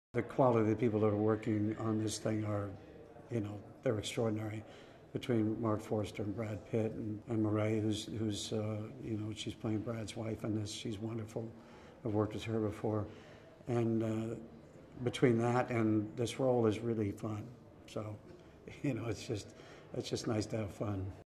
The quality of the people that are working on this thing are, they're extraordinary. Between Mark Forster and Brad Pitt and Murray, who's she's playing Brad's wife in this. She's wonderful. I've worked with her before, and between that and this role is really fun. So, it's just nice to have fun.